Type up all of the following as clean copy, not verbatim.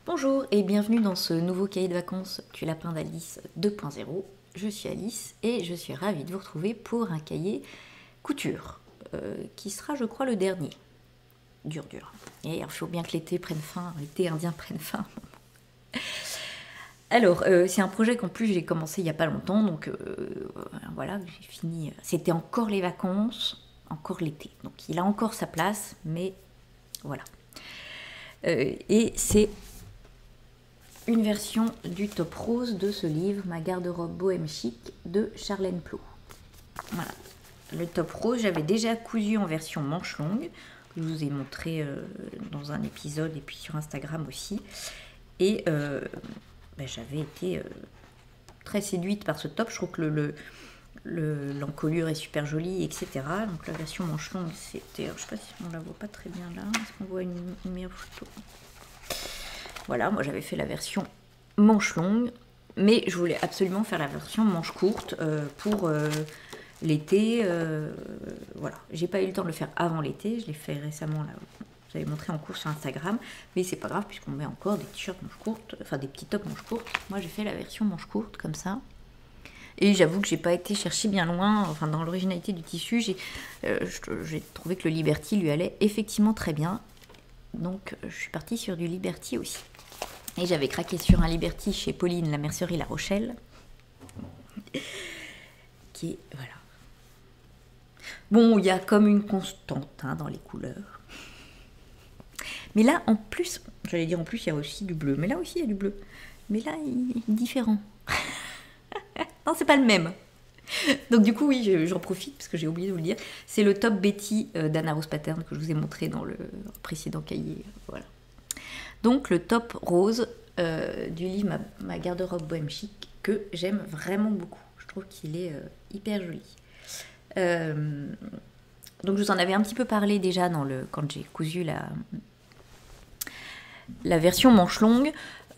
Bonjour et bienvenue dans ce nouveau cahier de vacances du lapin d'Alice 2.0. Je suis Alice et je suis ravie de vous retrouver pour un cahier couture qui sera, je crois, le dernier. Dur. Et il faut bien que l'été prenne fin, l'été indien prenne fin. Alors, c'est un projet qu'en plus j'ai commencé il n'y a pas longtemps, donc voilà, j'ai fini. C'était encore les vacances, encore l'été. Donc il a encore sa place, mais voilà. Et c'est une version du top rose de ce livre, Ma garde-robe bohème chic de Charlène Plot. Voilà. Le top rose, j'avais déjà cousu en version manche longue, que je vous ai montré dans un épisode et puis sur Instagram aussi. Et j'avais été très séduite par ce top. Je trouve que l'encolure est super jolie, etc. Donc la version manche longue, c'était... Je sais pas si on la voit pas très bien là. Est-ce qu'on voit une meilleure photo ? Voilà, moi j'avais fait la version manche longue, mais je voulais absolument faire la version manche courte pour l'été. Voilà, j'ai pas eu le temps de le faire avant l'été, je l'ai fait récemment là. J'avais montré en cours sur Instagram, mais c'est pas grave puisqu'on met encore des t-shirts manches courtes, enfin des petits tops manches courtes. Moi j'ai fait la version manche courte comme ça. Et j'avoue que j'ai pas été chercher bien loin, enfin dans l'originalité du tissu, j'ai trouvé que le Liberty lui allait effectivement très bien. Donc je suis partie sur du Liberty aussi. Et j'avais craqué sur un Liberty chez Pauline, la mercerie La Rochelle. Qui est, voilà. Bon, il y a comme une constante dans les couleurs. Mais là, en plus, j'allais dire en plus, il y a aussi du bleu. Mais là aussi, il y a du bleu. Mais là, il est différent. Non, c'est pas le même. Donc du coup, oui, j'en profite parce que j'ai oublié de vous le dire. C'est le top Betty d'Anna Rose Pattern que je vous ai montré dans le précédent cahier. Voilà. Donc le top rose du livre Ma garde-robe bohème chic que j'aime vraiment beaucoup. Je trouve qu'il est hyper joli. Donc je vous en avais un petit peu parlé déjà quand j'ai cousu la version manche longue.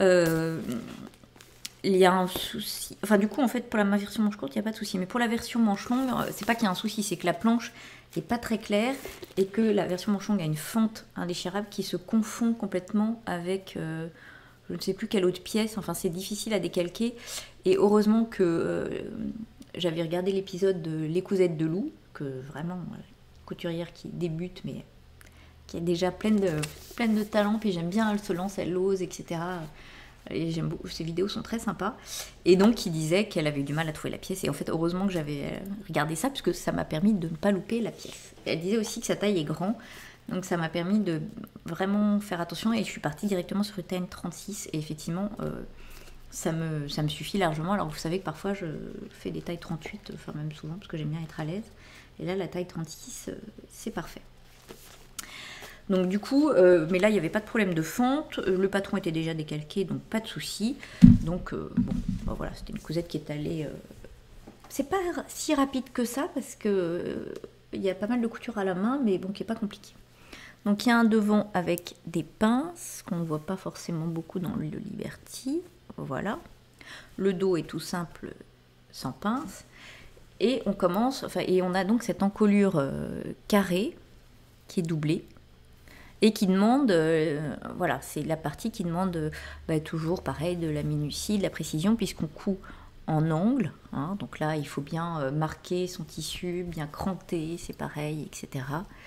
Il y a un souci. Enfin, du coup, en fait, pour ma version manche courte, il n'y a pas de souci. Mais pour la version manche longue, c'est pas qu'il y a un souci, c'est que la planche n'est pas très claire et que la version manche longue a une fente indéchirable qui se confond complètement avec je ne sais plus quelle autre pièce. Enfin, c'est difficile à décalquer. Et heureusement que j'avais regardé l'épisode de Les Cousettes de Lou, que vraiment, couturière qui débute, mais qui est déjà pleine de talent. Puis j'aime bien, elle se lance, elle ose, etc. Et j'aime beaucoup, ces vidéos sont très sympas. Et donc, il disait qu'elle avait eu du mal à trouver la pièce. Et en fait, heureusement que j'avais regardé ça, parce que ça m'a permis de ne pas louper la pièce. Et elle disait aussi que sa taille est grande. Donc, ça m'a permis de vraiment faire attention. Et je suis partie directement sur une taille 36. Et effectivement, ça me suffit largement. Alors, vous savez que parfois, je fais des tailles 38, enfin même souvent, parce que j'aime bien être à l'aise. Et là, la taille 36, c'est parfait. Donc du coup, mais là il n'y avait pas de problème de fente, le patron était déjà décalqué, donc pas de souci. Donc voilà, c'était une cousette qui est allée... C'est pas si rapide que ça, parce que il y a pas mal de couture à la main, mais bon, qui n'est pas compliqué. Donc il y a un devant avec des pinces, qu'on ne voit pas forcément beaucoup dans le Liberty, voilà. Le dos est tout simple, sans pince. Et on commence, et on a donc cette encolure carrée, qui est doublée. Et qui demande, voilà, c'est la partie qui demande toujours pareil de la minutie, de la précision, puisqu'on coud en angle. Donc là, il faut bien marquer son tissu, bien cranter, c'est pareil, etc.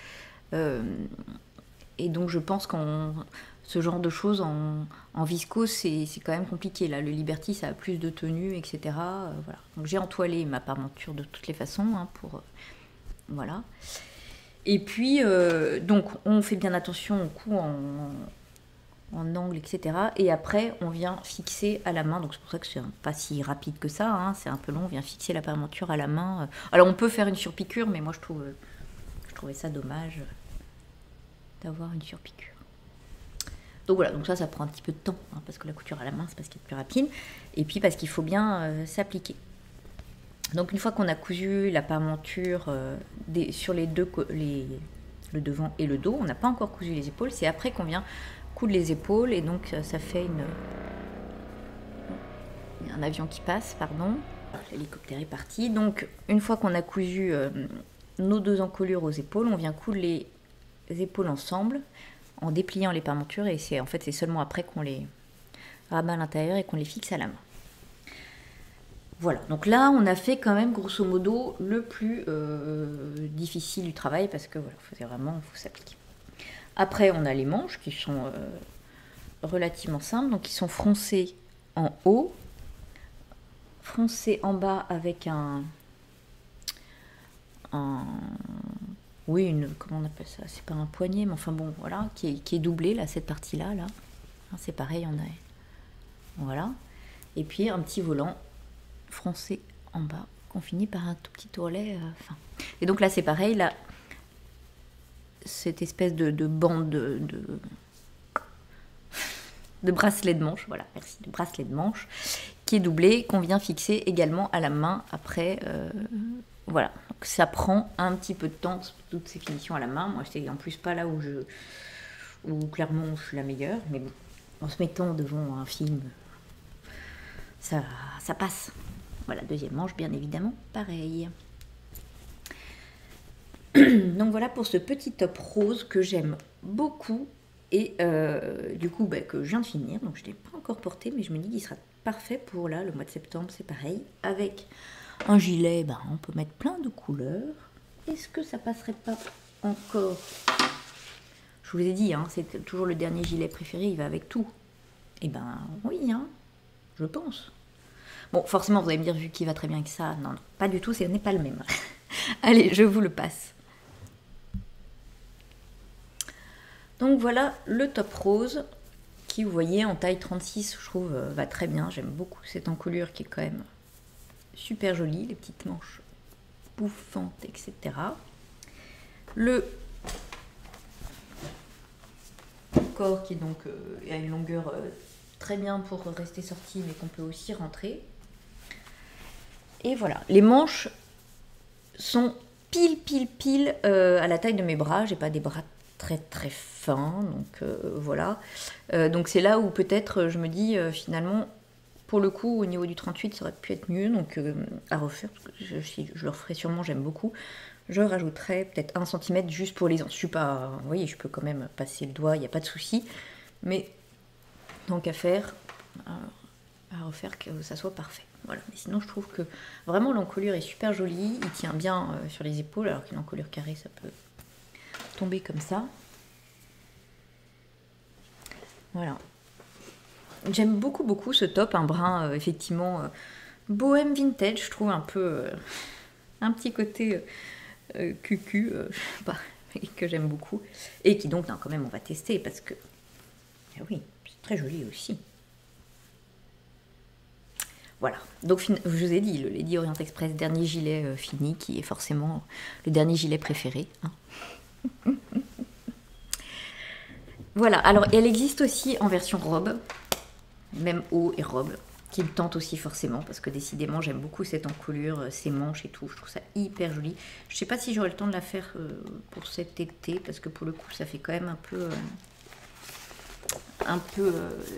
Et donc je pense qu'en ce genre de choses en viscose, c'est quand même compliqué. Là, le Liberty, ça a plus de tenue, etc. Voilà. Donc j'ai entoilé ma parmenture de toutes les façons, pour voilà. Et puis, donc, on fait bien attention au cou en angle, etc. Et après, on vient fixer à la main. Donc, c'est pour ça que c'est pas si rapide que ça. C'est un peu long. On vient fixer la parmenture à la main. Alors, on peut faire une surpiqûre, mais moi, je trouvais ça dommage d'avoir une surpiqûre. Donc, voilà. Donc, ça prend un petit peu de temps. Parce que la couture à la main, c'est parce qu'il est plus rapide. Et puis, parce qu'il faut bien s'appliquer. Donc une fois qu'on a cousu la parmenture sur les deux, le devant et le dos, on n'a pas encore cousu les épaules, c'est après qu'on vient coudre les épaules et donc ça fait un avion qui passe, pardon. L'hélicoptère est parti. Donc une fois qu'on a cousu nos deux encolures aux épaules, on vient coudre les épaules ensemble en dépliant les parmentures et c'est seulement après qu'on les rabat à l'intérieur et qu'on les fixe à la main. Voilà, donc là on a fait quand même grosso modo le plus difficile du travail parce que voilà, faut s'appliquer. Après on a les manches qui sont relativement simples, donc ils sont froncés en haut, froncés en bas avec oui, comment on appelle ça, c'est pas un poignet, mais enfin bon, voilà, qui est doublé là, cette partie-là, là. C'est pareil, on a, voilà, et puis un petit volant froncé en bas, qu'on finit par un tout petit ourlet fin. Et donc là c'est pareil, là, cette espèce de bande de bracelet de manche, voilà, merci, de bracelet de manche, qui est doublé, qu'on vient fixer également à la main après, voilà. Donc ça prend un petit peu de temps, toutes ces finitions à la main. Moi, c'est en plus pas là où clairement je suis la meilleure, mais bon, en se mettant devant un film, ça passe. Voilà, deuxième manche, bien évidemment, pareil. Donc voilà pour ce petit top rose que j'aime beaucoup et du coup que je viens de finir. Donc je ne l'ai pas encore porté, mais je me dis qu'il sera parfait pour là, le mois de septembre, c'est pareil. Avec un gilet, on peut mettre plein de couleurs. Est-ce que ça passerait pas encore? Je vous ai dit, c'est toujours le dernier gilet préféré, il va avec tout. Et oui, je pense. Bon, forcément, vous allez me dire, vu qu'il va très bien avec ça. Non, pas du tout, ce n'est pas le même. Allez, je vous le passe. Donc voilà le top rose qui, vous voyez, en taille 36, je trouve, va très bien. J'aime beaucoup cette encolure qui est quand même super jolie, les petites manches bouffantes, etc. Le corps qui donc a une longueur très bien pour rester sorti, mais qu'on peut aussi rentrer. Et voilà, les manches sont pile à la taille de mes bras. J'ai pas des bras très fins, donc voilà. Donc c'est là où peut-être je me dis finalement, pour le coup, au niveau du 38, ça aurait pu être mieux, donc à refaire, parce que je le referai sûrement, j'aime beaucoup. Je rajouterai peut-être 1 cm juste pour les ans. Je suis pas, vous voyez, je peux quand même passer le doigt, il n'y a pas de souci, mais tant qu'à faire, à refaire que ça soit parfait. Voilà. Mais sinon, je trouve que vraiment l'encolure est super jolie. Il tient bien sur les épaules, alors qu'une encolure carrée, ça peut tomber comme ça. Voilà. J'aime beaucoup ce top, un brun effectivement bohème vintage. Je trouve un peu un petit côté cucu, je sais pas, que j'aime beaucoup. Et qui donc, quand même, on va tester parce que, oui, c'est très joli aussi. Voilà, donc je vous ai dit, le Lady Orient Express, dernier gilet fini, qui est forcément le dernier gilet préféré. Voilà, alors elle existe aussi en version robe, même haut et robe, qui me tente aussi forcément, parce que décidément j'aime beaucoup cette encolure, ces manches et tout, je trouve ça hyper joli. Je sais pas si j'aurai le temps de la faire pour cet été, parce que pour le coup ça fait quand même un peu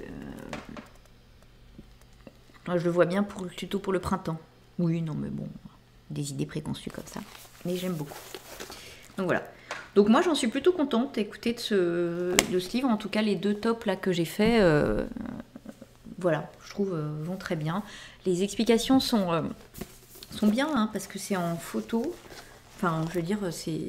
je le vois bien plutôt pour le printemps. Oui, non, mais bon, des idées préconçues comme ça. Mais j'aime beaucoup. Donc voilà. Donc moi, j'en suis plutôt contente, écoutez, de ce livre. En tout cas, les 2 tops là que j'ai fait, voilà, je trouve, vont très bien. Les explications sont bien, parce que c'est en photo. Enfin, je veux dire,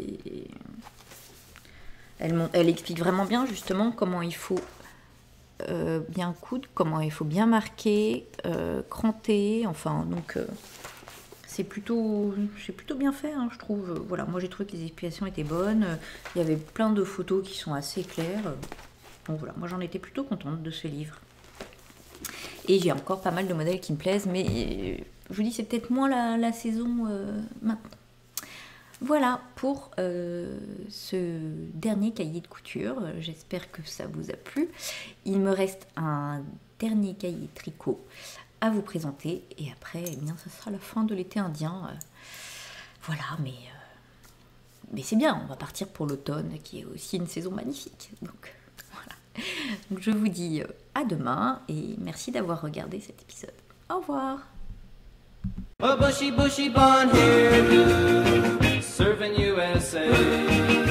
elle explique vraiment bien, justement, comment il faut bien coudre, comment il faut bien marquer, cranter, enfin donc c'est plutôt bien fait, je trouve. Voilà, moi j'ai trouvé que les explications étaient bonnes, il y avait plein de photos qui sont assez claires, donc voilà, moi j'en étais plutôt contente de ce livre. Et j'ai encore pas mal de modèles qui me plaisent, mais je vous dis c'est peut-être moins la saison maintenant. Voilà pour ce dernier cahier de couture, j'espère que ça vous a plu. Il me reste un dernier cahier tricot à vous présenter et après, eh bien, ça sera la fin de l'été indien. Voilà, mais c'est bien, on va partir pour l'automne qui est aussi une saison magnifique. Donc voilà, donc, je vous dis à demain et merci d'avoir regardé cet épisode. Au revoir. A bushy blonde hairdo, serving USA.